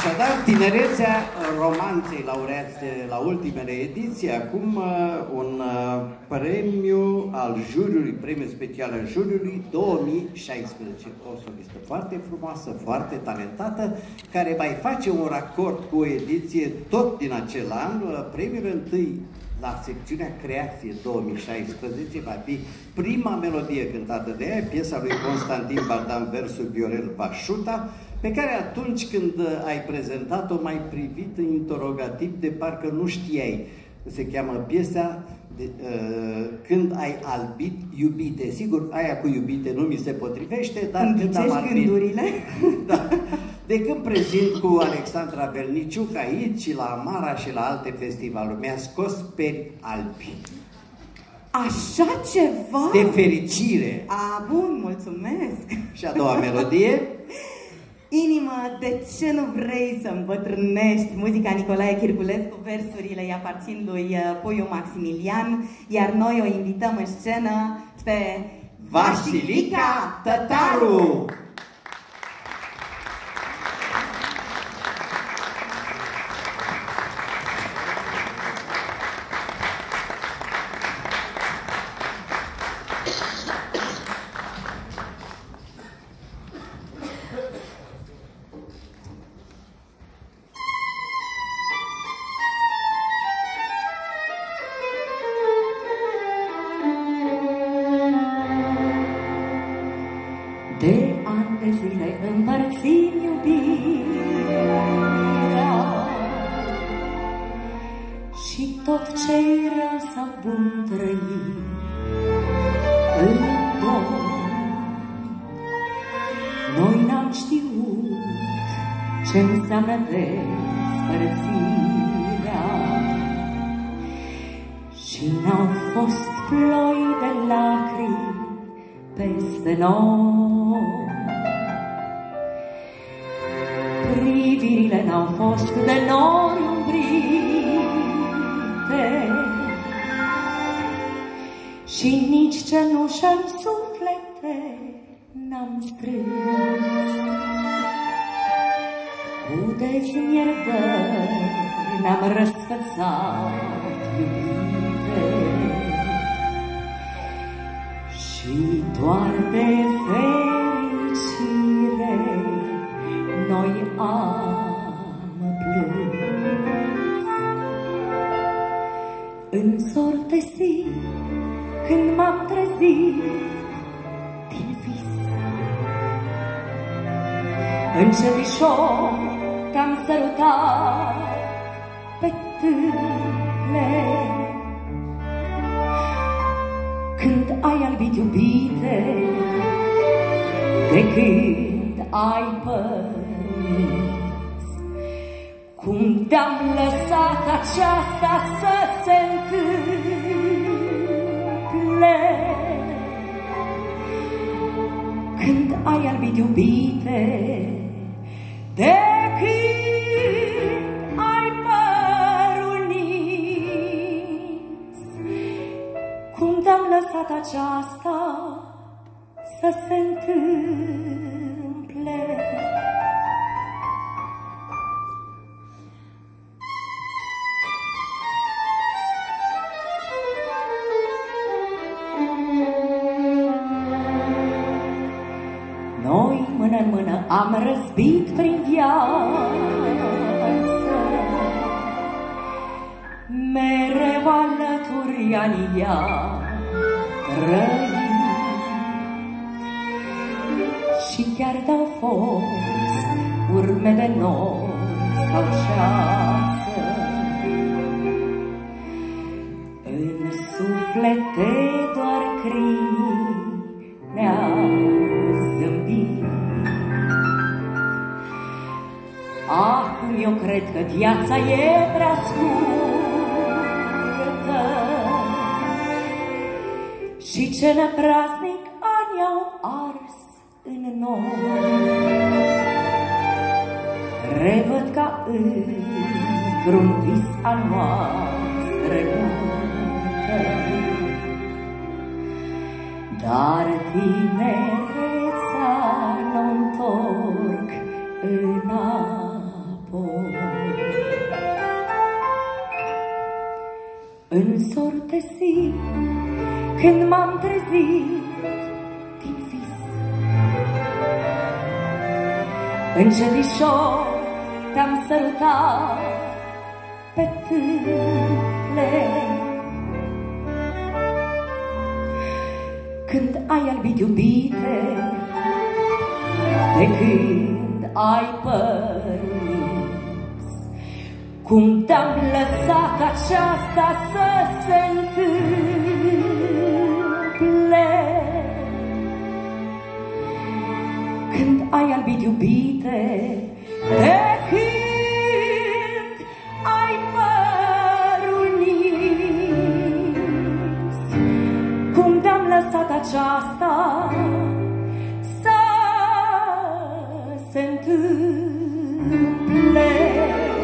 Așadar, tinerețea romanței laureați la ultimele ediții, acum un premiu al juriului, premiu special al juriului 2016. O solistă foarte frumoasă, foarte talentată, care va face un racord cu o ediție tot din acel an. Premiul întâi la secțiunea Creație 2016 va fi prima melodie cântată de ea, piesa lui Constantin Baldan, versul Viorel Vașuta, pe care atunci când ai prezentat-o m-ai privit interogativ de parcă nu știai. Se cheamă piesa Când ai albit iubite. Sigur, aia cu iubite nu mi se potrivește, dar când am albit... gândurile. Da. De când prezint cu Alexandra Belniciuc aici, la Amara și la alte festivaluri, mi-a scos peri albi. Așa ceva? De fericire. A, bun, mulțumesc. Și a doua melodie? Inimă, de ce nu vrei să îmbătrânești? Muzica Nicolae Chirculescu, versurile îi aparțin lui Puiu Maximilian, iar noi o invităm în scenă pe Vasilica Tătaru! De ani de zile împărțim iubirea și tot ce-i rău sau bun trăi în doi. Noi n-am știut ce înseamnă despărțirea și n-au fost ploi de lacrimi peste noi. Privirile n-au fost de nori umbrite și nici cenușă-n suflete n-am strâns. Cu dezmierdări n-am răsfățat, iubite, și doar de fericire noi am plâns. În zor de zi, când m-am trezit din vis, încetișor te-am sărutat pe târle. Când ai albit, iubite, de când ai părnis, cum te-am lăsat aceasta să se întâmple. Când ai albit, iubite, de când ai părul nins, cum te-am lăsat aceasta să se întâmple. Noi, mână-n mână, am răzbit prin viață, mereu alături ani ea trăit. Și chiar de-au fost urme de nori sau ceață, în suflete doar crinii ne-au zâmbit. Acum eu cred că viața e prea scurtă și ce nepraznic ani au ars în noi. Revăd ca într-un vis al noastră nuntă, dar tinerețea n-o întorc înapoi. însortesit când m-am trezit din vis. Încetișor te-am sărutat pe tâmple, când ai albit iubite, de când ai părul nis. Cum te-am lăsat aceasta să se întâmple, când ai albit iubite, de când ai părul nis. Cum te-am lăsat aceasta să se întâmple.